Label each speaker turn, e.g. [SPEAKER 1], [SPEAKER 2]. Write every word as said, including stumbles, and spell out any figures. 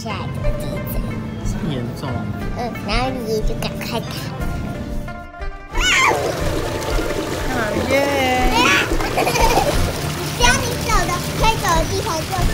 [SPEAKER 1] 下来的地震，
[SPEAKER 2] 这么严重？
[SPEAKER 1] 嗯，然后爷爷就赶快逃。
[SPEAKER 2] 啊耶！
[SPEAKER 1] 只要你走的可以走的地方就。